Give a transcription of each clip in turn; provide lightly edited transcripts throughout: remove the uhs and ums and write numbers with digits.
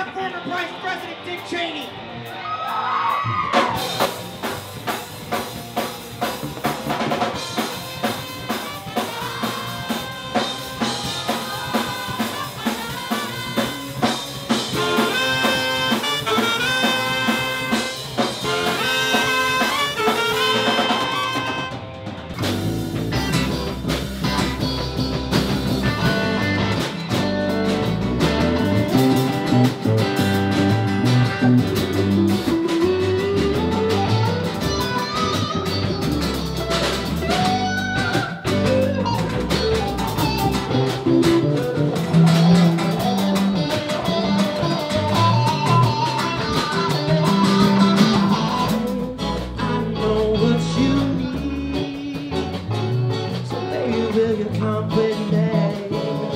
about former Vice President Dick Cheney? Will you come with me?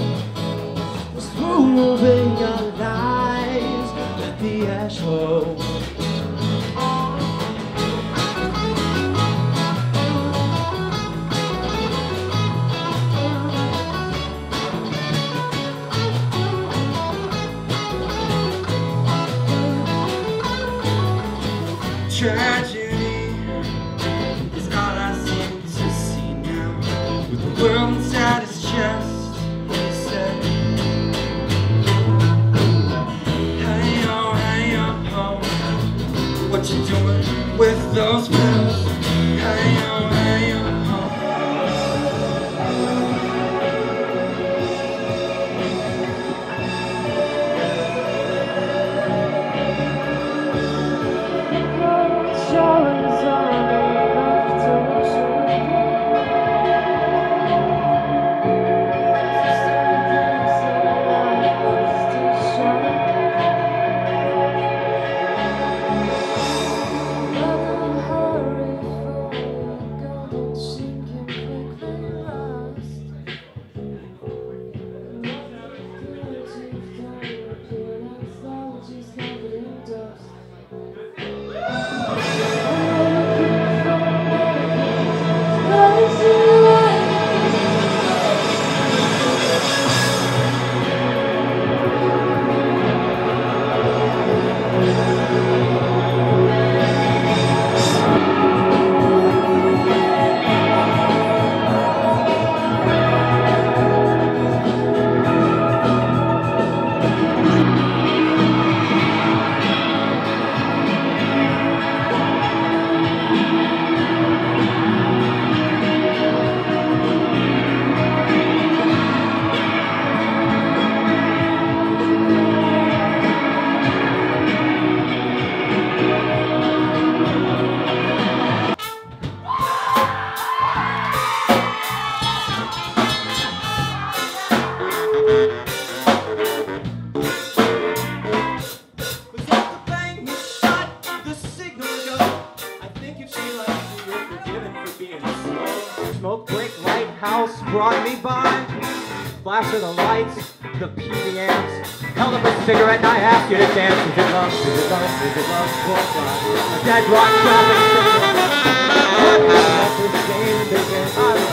Moving your lies at the asshole. Tragedy is all I seem to see now. With the world inside his chest, he said, hey yo, ho, what you doing with those pills? Hey yo, ho. Smoke break lighthouse brought me by. Flash of the lights, the PV amps. Held up a cigarette and I asked you to dance. Is it love? Is it love? Is it love? A dead rock traffic signal. I